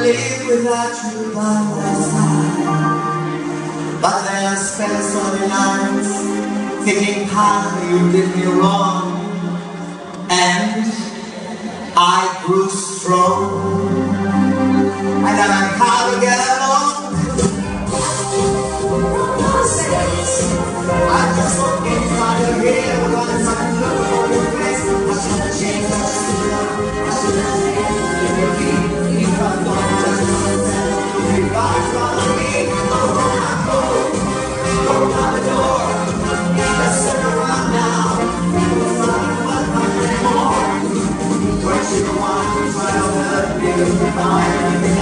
live without you by my side. But then I spent so many nights thinking how you did me wrong, and I grew strong, and I learned how to get along. I just won't get tired of here. We're gonna try to look for your face. I should have changed, I should have, I should have changed. If you keep on going, just if you got in front of me, go out the door. Let's sit around now. We'll find one more. Where you want to try to hurt me,